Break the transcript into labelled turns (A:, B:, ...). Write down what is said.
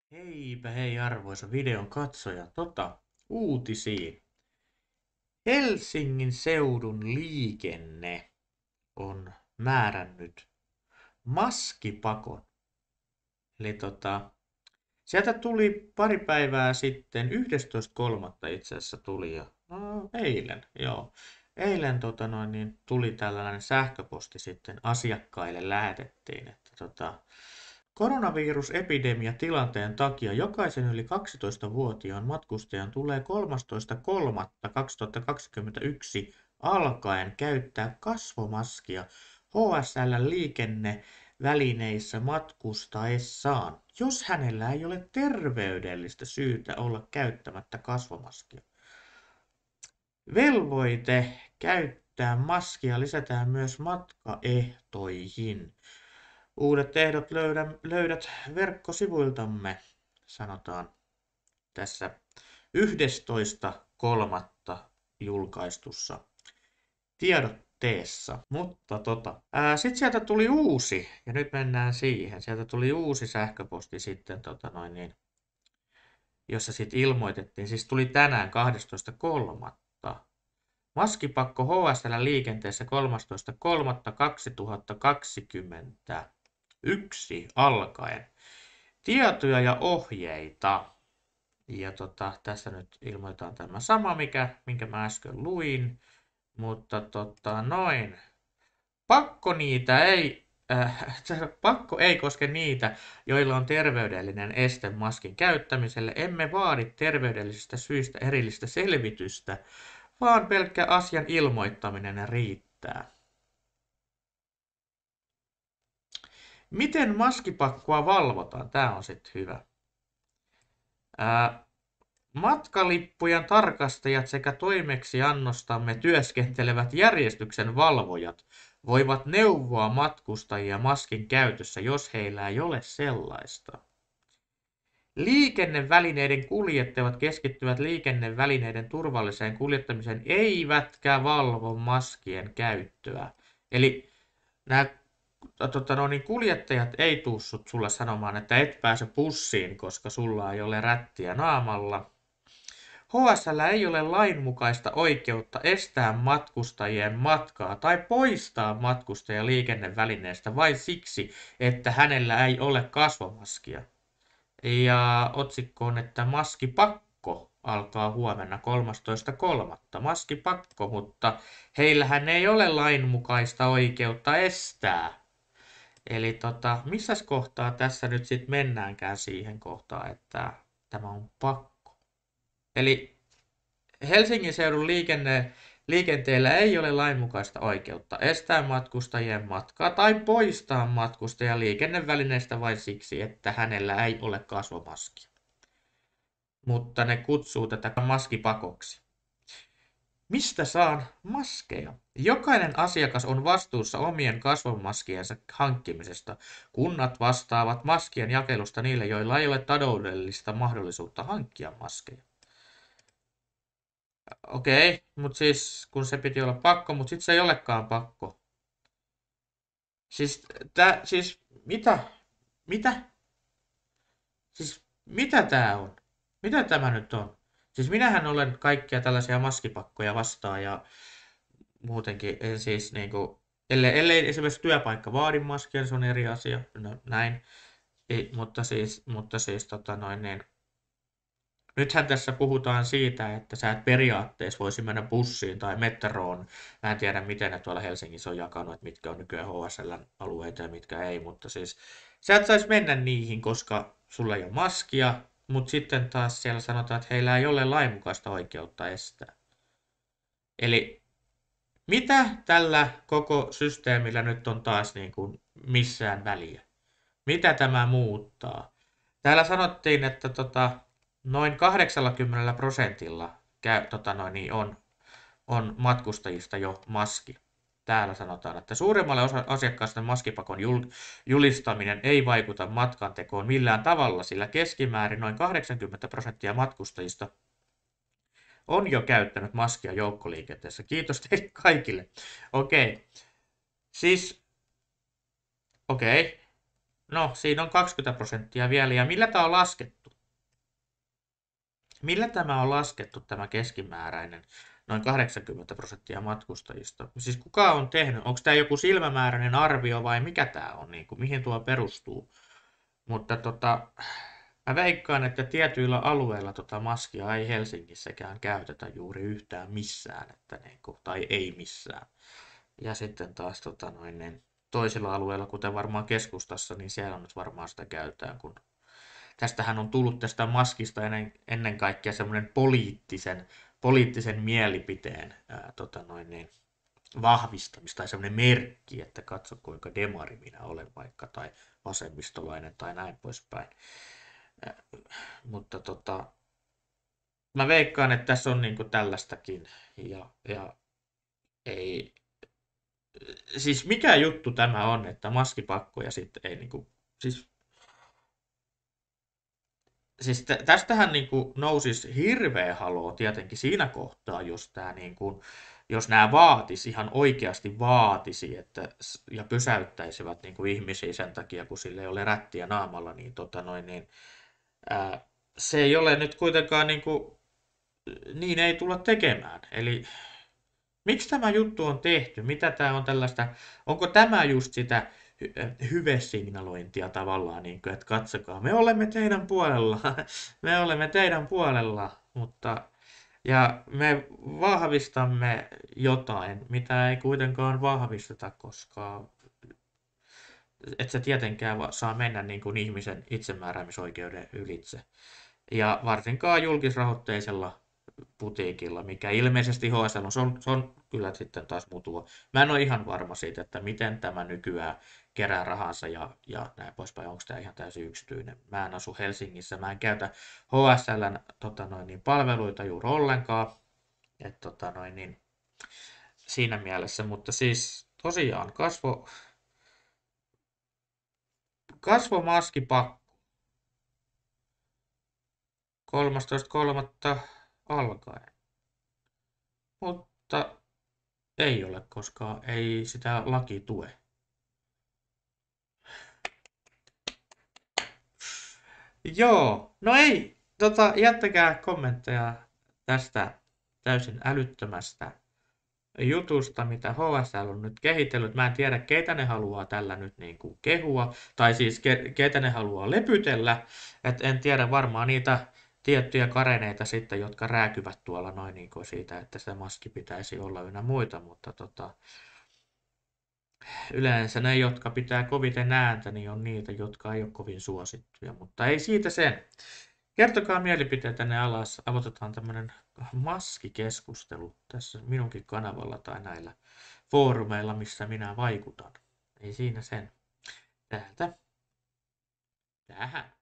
A: Heipä hei arvoisa videon katsoja, uutisiin. Helsingin seudun liikenne on määrännyt maskipakon. Eli sieltä tuli pari päivää sitten, 11.3. itse asiassa tuli jo, eilen, joo. Eilen tuli tällainen sähköposti sitten asiakkaille lähetettiin, että koronavirusepidemiatilanteen takia jokaisen yli 12-vuotiaan matkustajan tulee 13.3.2021 alkaen käyttää kasvomaskia HSL-liikennevälineissä matkustaessaan, jos hänellä ei ole terveydellistä syytä olla käyttämättä kasvomaskia. Velvoite käyttää maskia lisätään myös matkaehtoihin. Uudet ehdot löydät verkkosivuiltamme, sanotaan tässä 11.3. julkaistussa tiedotteessa. Mutta sitten sieltä tuli uusi, ja nyt mennään siihen. Sieltä tuli uusi sähköposti sitten, jossa sitten ilmoitettiin, siis tuli tänään 12.3. Maskipakko HSL-liikenteessä 13.3.2021 alkaen. Tietoja ja ohjeita. Ja tässä nyt ilmoitetaan tämä sama, minkä mä äsken luin. Mutta pakko ei koske niitä, joilla on terveydellinen este maskin käyttämiselle. Emme vaadi terveydellisistä syistä erillistä selvitystä, vaan pelkkä asian ilmoittaminen riittää. Miten maskipakkoa valvotaan? Tämä on sitten hyvä. Matkalippujen tarkastajat sekä toimeksiannostamme työskentelevät järjestyksen valvojat voivat neuvoa matkustajia maskin käytössä, jos heillä ei ole sellaista. Liikennevälineiden kuljettajat keskittyvät liikennevälineiden turvalliseen kuljettamiseen eivätkä valvo maskien käyttöä. Eli nämä kuljettajat ei tuu sulle sanomaan, että et pääse bussiin, koska sulla ei ole rättiä naamalla. HSL ei ole lainmukaista oikeutta estää matkustajien matkaa tai poistaa matkustajia liikennevälineestä vain siksi, että hänellä ei ole kasvomaskia. Ja otsikko on, että maskipakko alkaa huomenna 13.3. Maskipakko, mutta heillähän ei ole lainmukaista oikeutta estää. Eli missäs kohtaa tässä nyt sitten mennäänkään siihen kohtaan, että tämä on pakko. Eli Helsingin seudun liikenteellä ei ole lainmukaista oikeutta estää matkustajien matkaa tai poistaa matkustaja liikennevälineestä vain siksi, että hänellä ei ole kasvomaskia. Mutta ne kutsuu tätä maskipakoksi. Mistä saan maskeja? Jokainen asiakas on vastuussa omien kasvomaskiensa hankkimisesta. Kunnat vastaavat maskien jakelusta niille, joilla ei ole taloudellista mahdollisuutta hankkia maskeja. Okei, mutta siis kun se piti olla pakko, mutta sitten se ei olekaan pakko. Siis mitä? Mitä? Siis mitä tää on? Mitä tämä nyt on? Siis minähän olen kaikkia tällaisia maskipakkoja vastaan ja muutenkin siis niinku, ellei esimerkiksi työpaikka vaadi maskia, se on eri asia. No, näin. Mutta siis niin. Nythän tässä puhutaan siitä, että sä et periaatteessa voisi mennä bussiin tai metroon. Mä en tiedä, miten ne tuolla Helsingissä on jakanut, että mitkä on nykyään HSL-alueita ja mitkä ei, mutta siis sä et saisi mennä niihin, koska sulla ei ole maskia, mutta sitten taas siellä sanotaan, että heillä ei ole lainmukaista oikeutta estää. Eli mitä tällä koko systeemillä nyt on taas niin kuin missään väliä? Mitä tämä muuttaa? Täällä sanottiin, että noin 80% on matkustajista jo maski. Täällä sanotaan, että suurimmalle asiakkaasta maskipakon julistaminen ei vaikuta matkantekoon millään tavalla, sillä keskimäärin noin 80% matkustajista on jo käyttänyt maskia joukkoliikenteessä. Kiitos teille kaikille. Okei. Siis, okei. No, siinä on 20% vielä. Ja millä tämä on laskettu? Millä tämä on laskettu, tämä keskimääräinen noin 80% matkustajista? Siis kuka on tehnyt? Onko tämä joku silmämääräinen arvio vai mikä tämä on? Niin kuin, mihin tuo perustuu? Mutta mä veikkaan, että tietyillä alueilla maskia ei Helsingissäkään käytetä juuri yhtään missään, että niin kuin, tai ei missään. Ja sitten taas niin toisilla alueilla, kuten varmaan keskustassa, niin siellä on nyt varmaan sitä käytetään, kun tästähän on tullut tästä maskista ennen kaikkea semmoinen poliittisen mielipiteen vahvistamista tai semmoinen merkki, että katso kuinka demari minä olen vaikka tai vasemmistolainen tai näin poispäin. Mutta mä veikkaan, että tässä on niinku tällaistakin ja ei, siis mikä juttu tämä on, että maskipakkoja sitten ei niinku, siis tästähän niinku nousisi hirveä haloo tietenkin siinä kohtaa, jos tää niinku, jos nämä ihan oikeasti vaatisi, ja pysäyttäisivät niinku ihmisiä sen takia, kun sille ei ole rättiä naamalla, niin, se ei ole nyt kuitenkaan niinku, niin ei tulla tekemään. Eli miksi tämä juttu on tehty? Mitä tämä on tällaista? Onko tämä just sitä hyvesignalointia tavallaan, niin kuin, että katsokaa, me olemme teidän puolella, me olemme teidän puolella, mutta ja me vahvistamme jotain, mitä ei kuitenkaan vahvisteta, koska et se tietenkään saa mennä niin kuin ihmisen itsemääräämisoikeuden ylitse. Ja varsinkaan julkisrahoitteisella putiikilla, mikä ilmeisesti HSL on, se on kyllä sitten taas mutua. Mä en ole ihan varma siitä, että miten tämä nykyään kerää rahansa ja näin poispäin. Onko tämä ihan täysin yksityinen? Mä en asu Helsingissä, mä en käytä HSLn palveluita juuri ollenkaan. Et, siinä mielessä, mutta siis tosiaan kasvomaskipakko 13.3. alkaen. Mutta ei ole, koska ei sitä laki tue. Joo, no ei, jättäkää kommentteja tästä täysin älyttömästä jutusta, mitä HSL on nyt kehitellyt. Mä en tiedä, keitä ne haluaa tällä nyt niin kuin kehua, tai siis keitä ne haluaa lepytellä. Et en tiedä, varmaan niitä tiettyjä kareneita sitten, jotka rääkyvät tuolla noin niin kuin siitä, että se maski pitäisi olla ynnä muita, mutta yleensä ne, jotka pitää koviten ääntä, niin on niitä, jotka ei ole kovin suosittuja, mutta ei siitä sen. Kertokaa mielipiteitä tänne alas. Aloitetaan tämmönen maskikeskustelu tässä minunkin kanavalla tai näillä foorumeilla, missä minä vaikutan. Ei siinä sen. Täältä tähän.